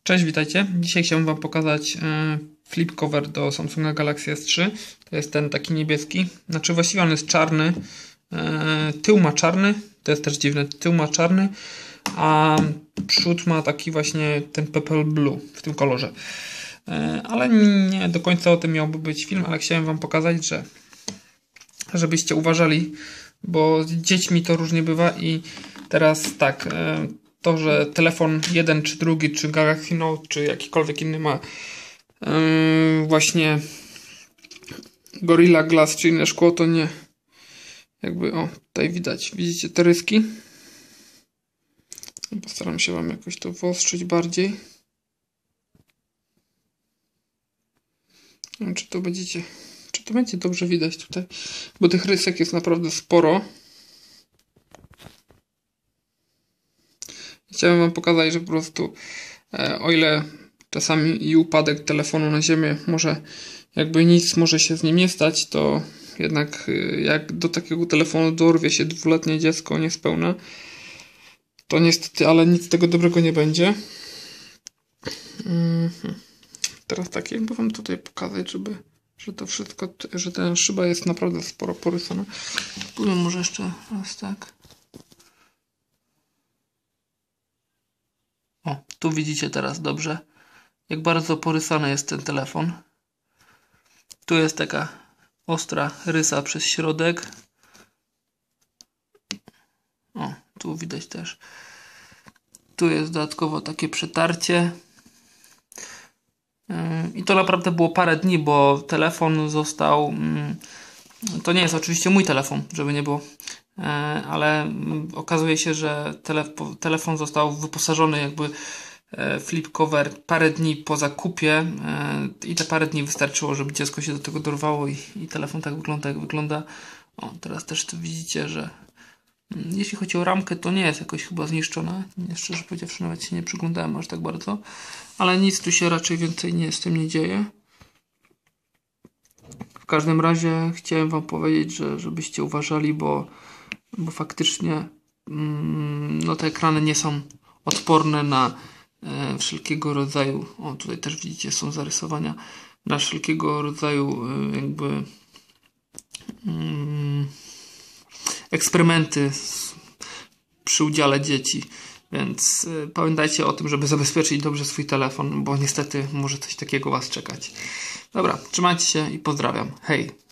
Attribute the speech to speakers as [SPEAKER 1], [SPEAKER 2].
[SPEAKER 1] Cześć, witajcie. Dzisiaj chciałbym Wam pokazać flip cover do Samsunga Galaxy S3. To jest ten taki niebieski. Znaczy właściwie on jest czarny. Tył ma czarny. To jest też dziwne. Tył ma czarny, a przód ma taki właśnie ten purple blue w tym kolorze. Ale nie do końca o tym miałby być film, ale chciałem Wam pokazać, żebyście uważali, bo z dziećmi to różnie bywa i teraz tak... To, że telefon jeden czy drugi, czy Galaxy Note, czy jakikolwiek inny ma właśnie Gorilla Glass, czy inne szkło, to nie. Jakby, o, tutaj widać. Widzicie te ryski? Postaram się Wam jakoś to wyostrzyć bardziej. Nie wiem, czy to będzie dobrze widać tutaj, bo tych rysek jest naprawdę sporo. Chciałem Wam pokazać, że po prostu o ile czasami i upadek telefonu na ziemię może jakby nic może się z nim nie stać, to jednak jak do takiego telefonu dorwie się dwuletnie dziecko niespełna, to niestety, ale nic z tego dobrego nie będzie. Teraz tak jakby Wam tutaj pokazać, że to wszystko, że ta szyba jest naprawdę sporo porysana. Spróbuję może jeszcze raz tak. O, tu widzicie teraz dobrze, jak bardzo porysany jest ten telefon. Tu jest taka ostra rysa przez środek. O, tu widać też. Tu jest dodatkowo takie przetarcie. I to naprawdę było parę dni, bo telefon został... To nie jest oczywiście mój telefon, żeby nie było. Ale okazuje się, że telefon został wyposażony jakby flip cover parę dni po zakupie i te parę dni wystarczyło, żeby dziecko się do tego dorwało i telefon tak wygląda, jak wygląda. O, teraz też tu widzicie, że jeśli chodzi o ramkę, to nie jest jakoś chyba zniszczona. Szczerze powiedziawszy, nawet się nie przyglądałem aż tak bardzo, ale nic tu się raczej więcej z tym nie dzieje. W każdym razie chciałem Wam powiedzieć, żebyście uważali, bo faktycznie no, te ekrany nie są odporne na wszelkiego rodzaju, o tutaj też widzicie są zarysowania, na wszelkiego rodzaju jakby eksperymenty przy udziale dzieci, więc pamiętajcie o tym, żeby zabezpieczyć dobrze swój telefon, bo niestety może coś takiego Was czekać. Dobra, trzymajcie się i pozdrawiam. Hej!